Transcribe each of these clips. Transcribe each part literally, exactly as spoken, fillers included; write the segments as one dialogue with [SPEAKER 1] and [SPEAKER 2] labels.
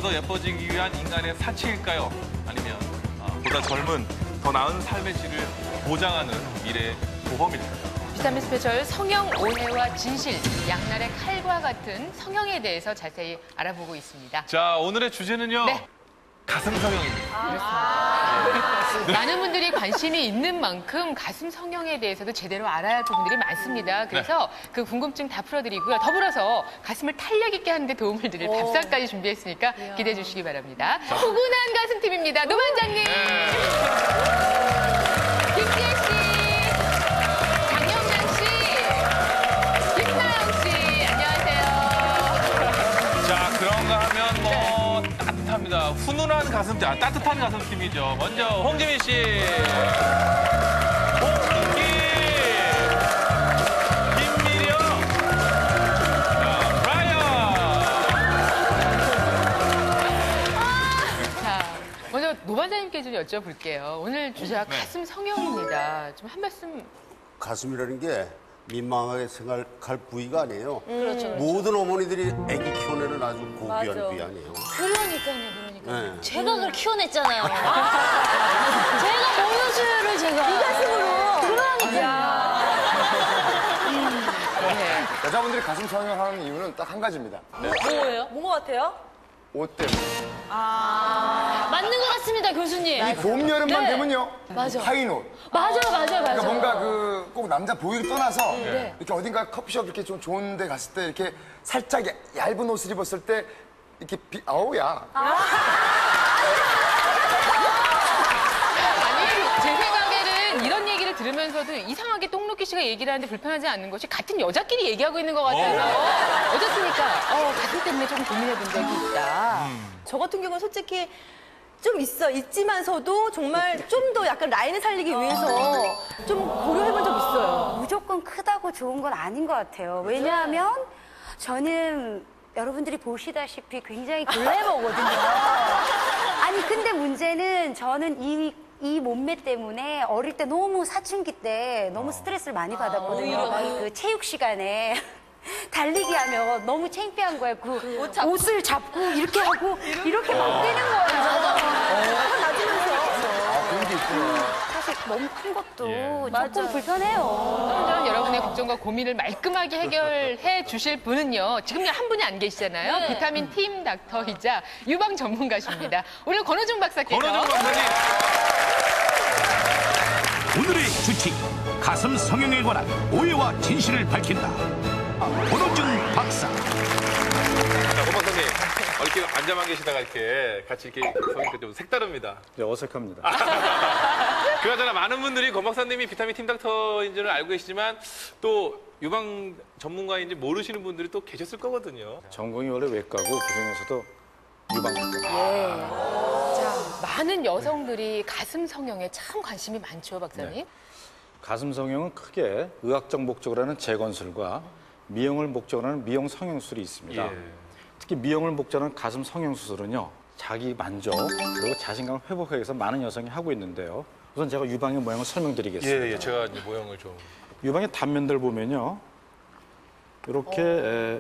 [SPEAKER 1] 더 예뻐지기 위한 인간의 사치일까요? 아니면 보다 젊은, 더 나은 삶의 질을 보장하는 미래의 보험일까요?
[SPEAKER 2] 비타민 스페셜 성형 오해와 진실, 양날의 칼과 같은 성형에 대해서 자세히 알아보고 있습니다.
[SPEAKER 1] 자, 오늘의 주제는요.
[SPEAKER 2] 네.
[SPEAKER 1] 가슴 성형입니다.
[SPEAKER 2] 아 많은 분들이 관심이 있는 만큼 가슴 성형에 대해서도 제대로 알아야 할 부분들이 많습니다. 그래서 네. 그 궁금증 다 풀어드리고요. 더불어서 가슴을 탄력 있게 하는 데 도움을 드릴 오. 밥상까지 준비했으니까 이야. 기대해 주시기 바랍니다. 자. 포근한 가슴팀입니다. 노반장님. 네. 김지혜 씨. 장영란 씨. 김나영 씨. 안녕하세요.
[SPEAKER 1] 자, 그런가 하면 뭐. 네. 따뜻합니다. 훈훈한 가슴팀, 아, 따뜻한 가슴팀이죠. 먼저 홍지민 씨. 홍기. 김미려. 자, 브라이언.
[SPEAKER 2] 자, 먼저 노반장님께 좀 여쭤볼게요. 오늘 주제가 네. 가슴 성형입니다. 좀 한 말씀.
[SPEAKER 3] 가슴이라는 게 민망하게 생각할 부위가 아니에요.
[SPEAKER 4] 음. 그렇죠, 그렇죠.
[SPEAKER 3] 모든 어머니들이 아기 키워내는 아주 고귀한
[SPEAKER 4] 맞아.
[SPEAKER 3] 부위 아니에요.
[SPEAKER 4] 그러니까요, 그러니까요.
[SPEAKER 3] 네.
[SPEAKER 4] 제가 그걸 키워냈잖아요. 아 제가 모유수유를 제가. 이 가슴으로. 그러니까요.
[SPEAKER 2] 음. 네.
[SPEAKER 5] 여자분들이 가슴 성형하는 이유는 딱 한 가지입니다.
[SPEAKER 4] 네. 뭐예요? 뭔 것 같아요?
[SPEAKER 5] 옷 때문에.
[SPEAKER 4] 아 맞는 것 같습니다, 교수님.
[SPEAKER 5] 이 봄, 여름만
[SPEAKER 4] 네.
[SPEAKER 5] 되면요.
[SPEAKER 4] 맞아.
[SPEAKER 5] 하인 옷.
[SPEAKER 4] 맞아요, 맞아요, 맞아요.
[SPEAKER 5] 그러니까 뭔가 그 꼭 남자 보이를 떠나서
[SPEAKER 4] 네.
[SPEAKER 5] 이렇게 어딘가 커피숍 이렇게 좀 좋은 데 갔을 때 이렇게 살짝 얇은 옷을 입었을 때 이렇게 비, 아우, 야.
[SPEAKER 4] 아.
[SPEAKER 2] 아니, 제 생각에는 이런 얘기를 들으면서도 이상하게 똥놓기 씨가 얘기를 하는데 불편하지 않는 것이 같은 여자끼리 얘기하고 있는 것 같아요. 어떻습니까? 어, 가슴 때문에 조금 고민해본 적이 있다.
[SPEAKER 6] 음. 저 같은 경우는 솔직히 좀 있어, 있지만서도 정말 좀 더 약간 라인을 살리기 위해서 좀 고려해본 적 있어요.
[SPEAKER 7] 무조건 크다고 좋은 건 아닌 것 같아요. 왜냐하면 저는 여러분들이 보시다시피 굉장히 글래머거든요. 아니 근데 문제는 저는 이, 이 몸매 때문에 어릴 때 너무 사춘기 때 너무 스트레스를 많이 받았거든요. 그 체육 시간에 달리기 하면 너무 창피한 거예요. 그 옷 잡고. 옷을 잡고 이렇게 하고 이렇게 막 뛰는 거예요. 낮으면서.
[SPEAKER 5] 아, 그런 게 있구나.
[SPEAKER 7] 사실 너무 큰 것도
[SPEAKER 2] 예.
[SPEAKER 7] 조금
[SPEAKER 6] 맞아요.
[SPEAKER 7] 불편해요.
[SPEAKER 2] 그럼 여러분의 걱정과 고민을 말끔하게 해결해 주실 분은요. 지금 한 분이 안 계시잖아요.
[SPEAKER 4] 네.
[SPEAKER 2] 비타민 팀 닥터이자 유방 전문가십니다. 오늘 권호중 박사께서.
[SPEAKER 1] 권호중 박사님.
[SPEAKER 8] 오늘의 주칙, 가슴 성형에 관한 오해와 진실을 밝힌다. 권호중 박사.
[SPEAKER 1] 자, 권 박사님. 이렇게 앉아만 계시다가 이렇게 같이 이렇게 서니까 좀 색다릅니다.
[SPEAKER 9] 네, 어색합니다.
[SPEAKER 1] 그나저나 많은 분들이 권 박사님이 비타민 팀 닥터인 줄은 알고 계시지만 또 유방 전문가인지 모르시는 분들이 또 계셨을 거거든요.
[SPEAKER 9] 전공이 원래 외과고 그중에서도 유방외과.
[SPEAKER 2] 예. 자, 많은 여성들이 가슴 성형에 참 관심이 많죠, 박사님.
[SPEAKER 9] 네. 가슴 성형은 크게 의학적 목적으로 하는 재건술과 미용을 목적으로 하는 미용 성형술이 있습니다.
[SPEAKER 1] 예.
[SPEAKER 9] 특히 미용을 목적으로 하는 가슴 성형수술은요. 자기 만족 그리고 자신감을 회복하기 위해서 많은 여성이 하고 있는데요. 우선 제가 유방의 모양을 설명드리겠습니다.
[SPEAKER 1] 예, 예, 제가 이제 모형을 좀.
[SPEAKER 9] 유방의 단면들 보면요. 이렇게 에,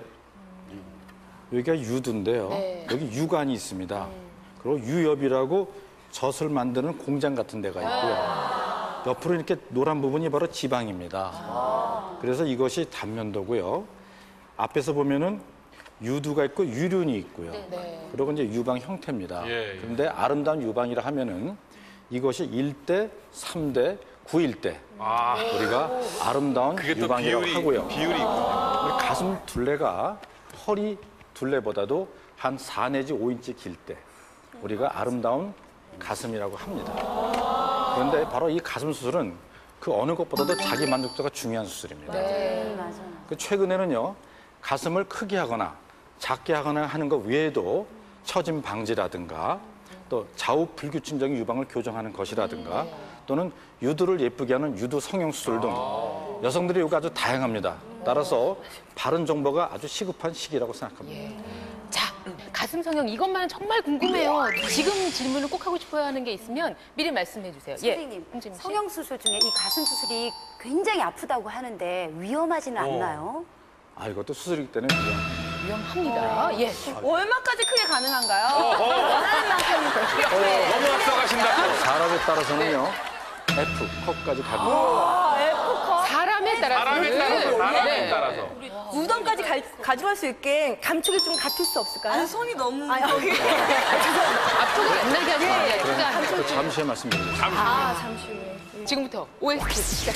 [SPEAKER 9] 여기가 유두인데요.
[SPEAKER 2] 네.
[SPEAKER 9] 여기 유관이 있습니다. 그리고 유엽이라고 젖을 만드는 공장 같은 데가 있고요. 옆으로 이렇게 노란 부분이 바로 지방입니다. 그래서 이것이 단면도고요. 앞에서 보면은 유두가 있고 유륜이 있고요.
[SPEAKER 2] 네.
[SPEAKER 9] 그리고 이제 유방 형태입니다.
[SPEAKER 1] 예, 예.
[SPEAKER 9] 그런데 아름다운 유방이라 하면은 이것이 일 대, 삼 대, 구일 대
[SPEAKER 1] 아,
[SPEAKER 9] 우리가 아름다운
[SPEAKER 1] 그게 또
[SPEAKER 9] 유방이라고
[SPEAKER 1] 비율이,
[SPEAKER 9] 하고요.
[SPEAKER 1] 비율이 있군요.
[SPEAKER 9] 우리 가슴 둘레가 허리 둘레보다도 한 사 내지 오 인치 길 때 우리가 아름다운 가슴이라고 합니다. 그런데 바로 이 가슴 수술은 그 어느 것보다도 자기 만족도가 중요한 수술입니다.
[SPEAKER 7] 네, 맞아요.
[SPEAKER 9] 그 최근에는요, 가슴을 크게 하거나 작게 하거나 하는 것 외에도 처짐 방지라든가 또 좌우 불규칙적인 유방을 교정하는 것이라든가 또는 유두를 예쁘게 하는 유두 성형 수술 등 여성들의 요구가 아주 다양합니다. 따라서 바른 정보가 아주 시급한 시기라고 생각합니다.
[SPEAKER 2] 자, 가슴 성형 이것만 정말 궁금해요. 지금 질문을 꼭 하고 싶어야 하는 게 있으면 미리 말씀해 주세요.
[SPEAKER 7] 선생님,
[SPEAKER 2] 예, 홍지민 씨.
[SPEAKER 7] 성형 수술 중에 이 가슴 수술이 굉장히 아프다고 하는데 위험하지는
[SPEAKER 1] 어.
[SPEAKER 7] 않나요?
[SPEAKER 9] 아, 이것도 수술이기 때문에 그냥
[SPEAKER 2] 위험합니다. 예.
[SPEAKER 6] 얼마까지 크게 가능한가요?
[SPEAKER 2] 원하는 만큼 그렇게.
[SPEAKER 1] 너무 앞서가신다.
[SPEAKER 9] 사람에 따라서는요 F 컵까지 갑니다.
[SPEAKER 6] 아, F컵.
[SPEAKER 2] 사람에 따라서.
[SPEAKER 1] 사람에 따라서, 사람에
[SPEAKER 2] 네.
[SPEAKER 1] 따라서.
[SPEAKER 6] 무덤까지 가, 가져갈 수 있게 감촉이 좀 같을 수 없을까요?
[SPEAKER 4] 아니, 손이 너무.
[SPEAKER 6] 아, 여기.
[SPEAKER 2] 앞쪽을 안 나게 하시는 게 아니라
[SPEAKER 9] 또 잠시 후에 말씀드리겠습니다.
[SPEAKER 6] 아, 잠시 후에.
[SPEAKER 2] 지금부터 오에스티 시작.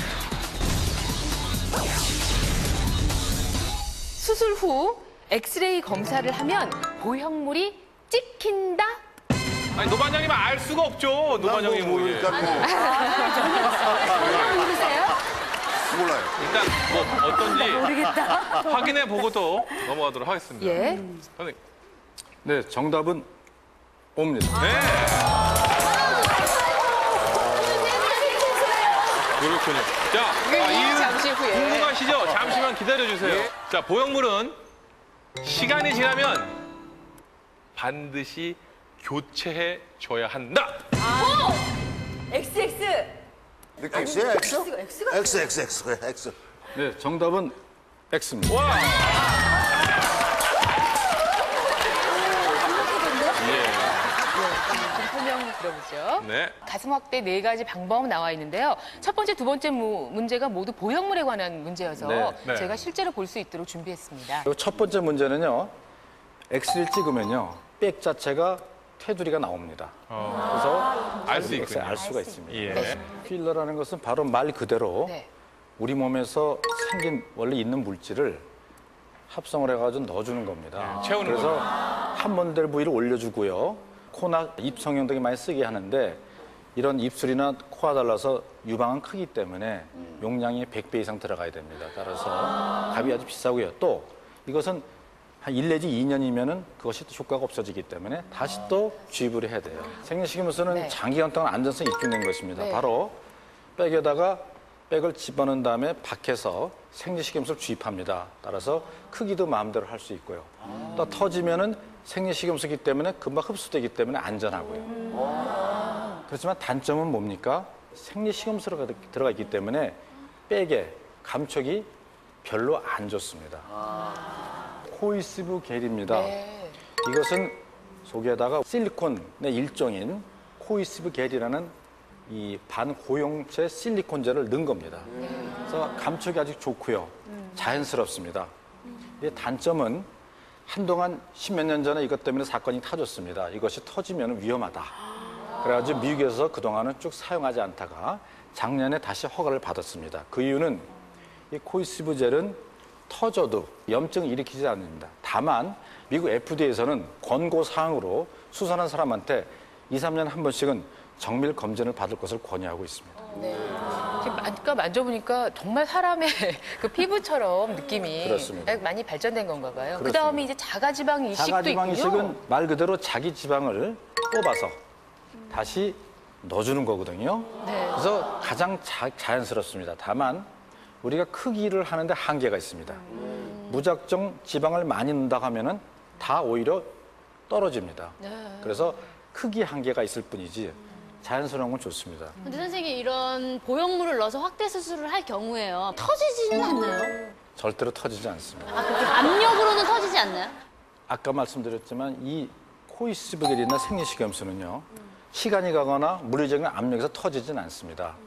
[SPEAKER 2] 수술 후 엑스레이 검사를 하면 보형물이 찍힌다.
[SPEAKER 1] 아니, 노반장님은 알 수가 없죠. 노반장님 뭐. 예.
[SPEAKER 3] 모르니까
[SPEAKER 2] 모르세요?
[SPEAKER 3] 몰라요.
[SPEAKER 1] 일단 뭐 어떤지 확인해 보고 또 넘어가도록 하겠습니다.
[SPEAKER 2] 예.
[SPEAKER 1] 선생님.
[SPEAKER 9] 네, 정답은 O입니다.
[SPEAKER 1] 네. 그렇군요. 자, 아, 이유
[SPEAKER 2] 잠시 후에.
[SPEAKER 1] 궁금하시죠? 잠시만 기다려주세요. 자, 보형물은 시간이 지나면 반드시 교체해 줘야 한다.
[SPEAKER 6] 엑스엑스.
[SPEAKER 3] X야, X?
[SPEAKER 6] X가
[SPEAKER 3] X, X, X, X.
[SPEAKER 9] 네, 정답은 X입니다.
[SPEAKER 1] 와.
[SPEAKER 2] 좀 설명 들어보죠.
[SPEAKER 1] 네.
[SPEAKER 2] 가슴 확대 네 가지 방법 나와 있는데요. 첫 번째, 두 번째 무- 문제가 모두 보형물에 관한 문제여서
[SPEAKER 9] 네,
[SPEAKER 1] 네.
[SPEAKER 2] 제가 실제로 볼 수 있도록 준비했습니다.
[SPEAKER 9] 그리고 첫 번째 문제는요. 엑스레이를 찍으면요. 백 자체가 테두리가 나옵니다. 그래서
[SPEAKER 1] 알 수
[SPEAKER 9] 엑스레이
[SPEAKER 1] 있군요.
[SPEAKER 9] 알 수가 있습니다.
[SPEAKER 1] 예.
[SPEAKER 9] 필러라는 것은 바로 말 그대로
[SPEAKER 2] 네.
[SPEAKER 9] 우리 몸에서 생긴 원래 있는 물질을 합성을 해가지고 넣어주는 겁니다.
[SPEAKER 1] 네, 채우는
[SPEAKER 9] 그래서 한번될 부위를 올려주고요. 코나 입 성형 등에 많이 쓰게 하는데 이런 입술이나 코와 달라서 유방은 크기 때문에 용량이 백 배 이상 들어가야 됩니다. 따라서 값이 아주 비싸고요. 또 이것은 한 일 내지 이 년이면은 그것이 또 효과가 없어지기 때문에 다시 또 주입을 해야 돼요. 생리식염수는
[SPEAKER 2] 네.
[SPEAKER 9] 장기간 동안 안전성이 입증된 것입니다.
[SPEAKER 2] 네.
[SPEAKER 9] 바로 백에다가 백을 집어넣은 다음에 밖에서 생리식염수를 주입합니다. 따라서 크기도 마음대로 할 수 있고요. 또 터지면은 생리식염수이기 때문에 금방 흡수되기 때문에 안전하고요. 그렇지만 단점은 뭡니까? 생리식염수가 들어가 있기 때문에 백의 감촉이 별로 안 좋습니다. 코이스브 겔입니다.
[SPEAKER 2] 네.
[SPEAKER 9] 이것은 속에다가 실리콘의 일종인 코이스브 겔이라는 이 반고용체 실리콘젤을 넣은 겁니다. 그래서 감촉이 아주 좋고요. 자연스럽습니다. 이 단점은 한동안 십몇 년 전에 이것 때문에 사건이 터졌습니다. 이것이 터지면 위험하다. 그래가지고 미국에서 그동안은 쭉 사용하지 않다가 작년에 다시 허가를 받았습니다. 그 이유는 이 코이스브 젤은 터져도 염증을 일으키지 않습니다. 다만 미국 에프디에이에서는 권고사항으로 수선한 사람한테 이, 삼 년에 한 번씩은 정밀 검진을 받을 것을 권유하고 있습니다.
[SPEAKER 2] 지금 아까 만져보니까 정말 사람의 그 피부처럼 느낌이
[SPEAKER 9] 그렇습니다.
[SPEAKER 2] 많이 발전된 건가 봐요. 그
[SPEAKER 9] 그렇습니다.
[SPEAKER 2] 다음에 이제 자가지방 이식도
[SPEAKER 9] 자가지방
[SPEAKER 2] 있군요.
[SPEAKER 9] 이식은 말 그대로 자기 지방을 뽑아서 다시 넣어주는 거거든요.
[SPEAKER 2] 네.
[SPEAKER 9] 그래서 가장 자, 자연스럽습니다. 다만 우리가 크기를 하는데 한계가 있습니다. 무작정 지방을 많이 넣는다고 하면은 다 오히려 떨어집니다. 그래서 크기 한계가 있을 뿐이지 자연스러운 건 좋습니다.
[SPEAKER 4] 근데 선생님, 이런 보형물을 넣어서 확대 수술을 할 경우에요. 터지지는 않나요?
[SPEAKER 9] 절대로 터지지 않습니다.
[SPEAKER 4] 아, 그렇게 압력으로는 터지지 않나요?
[SPEAKER 9] 아까 말씀드렸지만 이 코이스브겔이나 생리식염수는요. 시간이 가거나 물리적인 압력에서 터지진 않습니다.